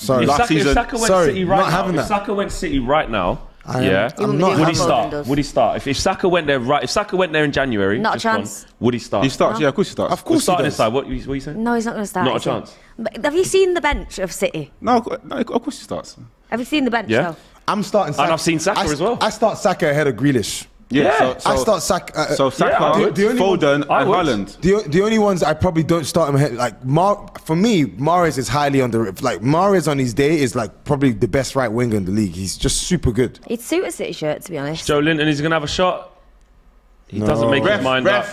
Sorry. If Saka went City right now, if Saka went City right now, I'm not. Would he start? Would he start? If Saka went there if Saka went there in January, not a chance. Would he start? He starts, yeah, of course he starts. Of course starting he this side. What are you saying? No, he's not going to start. Not a chance. But have you seen the bench of City? No, of course he starts. Have you seen the bench? Yeah. Though? I'm starting Saka. And I've seen Saka as well. I start Saka ahead of Grealish. Yeah. I start Saka. So Saka, Foden, and Haaland. The only ones I probably don't start him ahead, like for me, Mahrez is highly underrated. Like Mahrez on his day is like probably the best right winger in the league. He's just super good. He'd suit a City shirt, to be honest. Joe Linton is going to have a shot. He doesn't make his mind up.